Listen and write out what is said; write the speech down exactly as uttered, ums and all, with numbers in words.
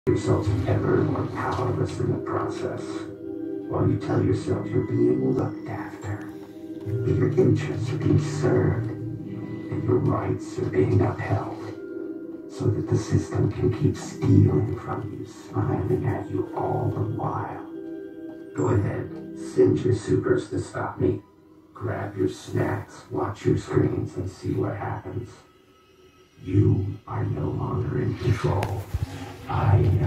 yourself ever more powerless in the process, while you tell yourself you're being looked after, that your interests are being served, and your rights are being upheld, so that the system can keep stealing from you, smiling at you all the while. Go ahead, send your supers to stop me. Grab your snacks, watch your screens, and see what happens. You are no longer in control. I am.